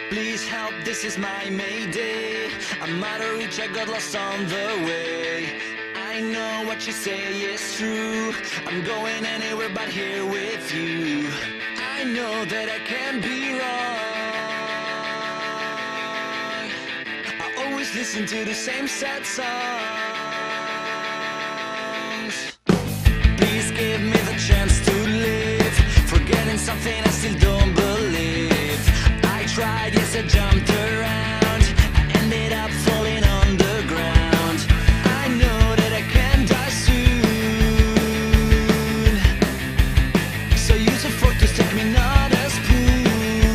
Please help, this is my mayday. I'm out of reach, I got lost on the way. I know what you say is true. I'm going anywhere but here with you. I know that I can be wrong. I always listen to the same sad songs. Please give me the chance to live, forgetting something I still don't believe. I tried, yes, I jumped around, I ended up falling on the ground. I know that I can die soon, so use a fork to stick me, not a spoon.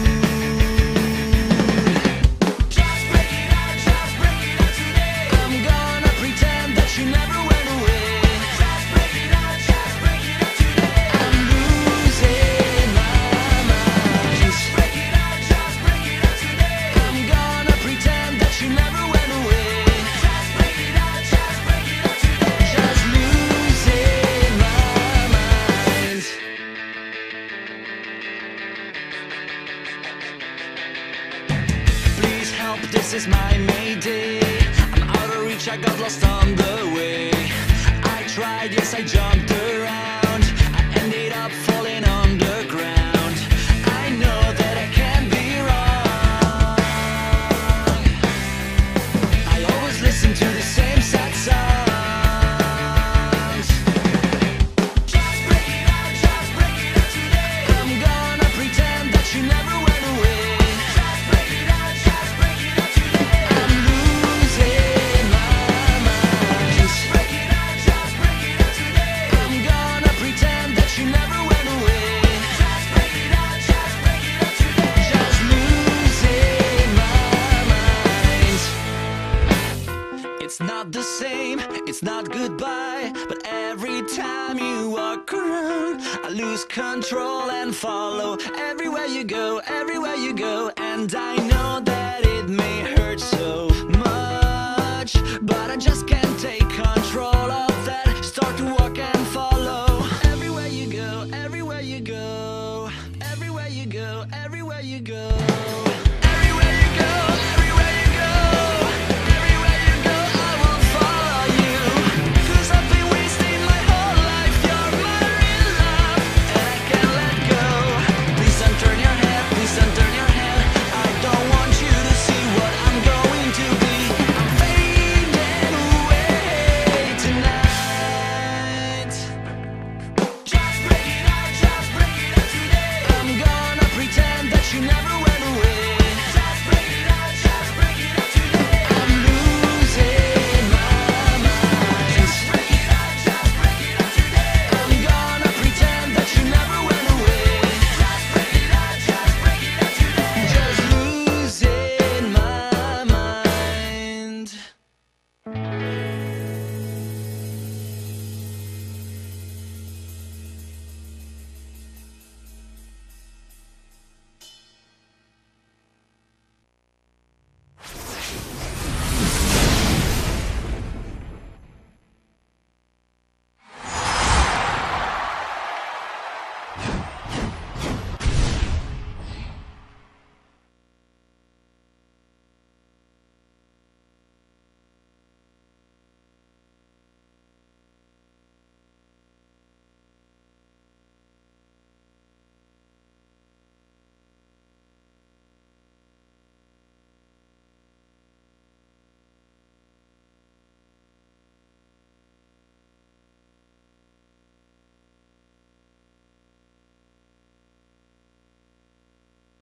Just break it out today. I'm gonna pretend that you never went away. Just break it out today. I'm losing my mind. Just break it out today. I'm gonna pretend that you never went away. Just break it out today. Just losing my mind. Please help, this is my mayday. I'm out of reach, I got lost on the way. I tried, yes, I jumped around, I ended up falling on the ground. I know that I can be wrong. I always listen to the same sad songs. Just break it out today. I'm gonna pretend that you never went away. Just break it out today. I'm losing my mind. Just break it out today. I'm gonna pretend that you never went away. Just break it out today. Just losing my mind. It's not the same, it's not goodbye, but every time you walk around, I lose control and follow everywhere you go, and I know that it may hurt so much, but I just can't take control of that. Start to walk and follow everywhere you go, everywhere you go, everywhere you go, everywhere you go.